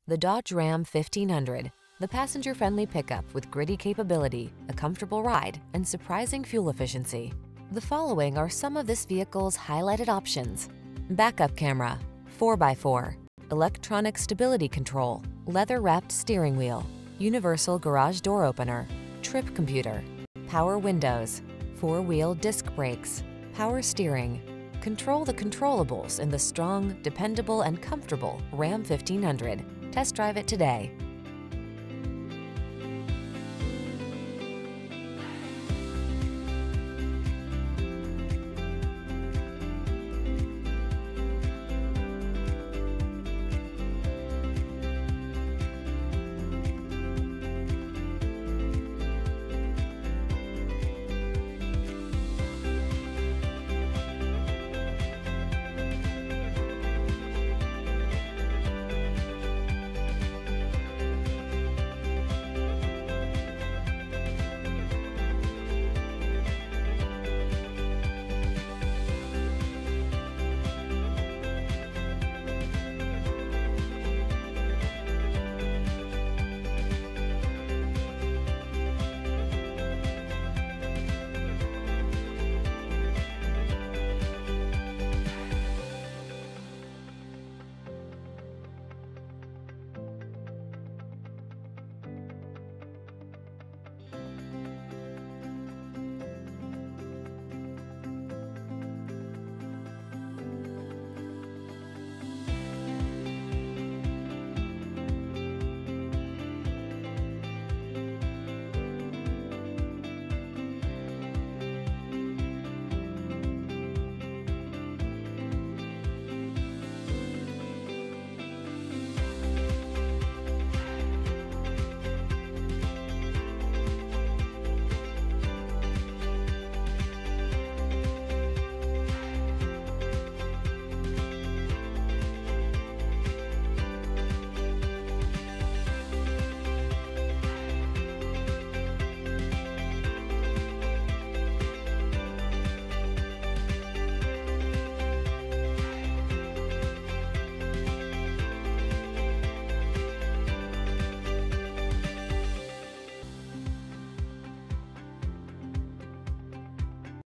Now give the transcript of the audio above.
The Dodge Ram 1500, the passenger-friendly pickup with gritty capability, a comfortable ride, and surprising fuel efficiency. The following are some of this vehicle's highlighted options: backup camera, 4x4, electronic stability control, leather-wrapped steering wheel, universal garage door opener, trip computer, power windows, four-wheel disc brakes, power steering. Control the controllables in the strong, dependable, and comfortable Ram 1500. Test drive it today.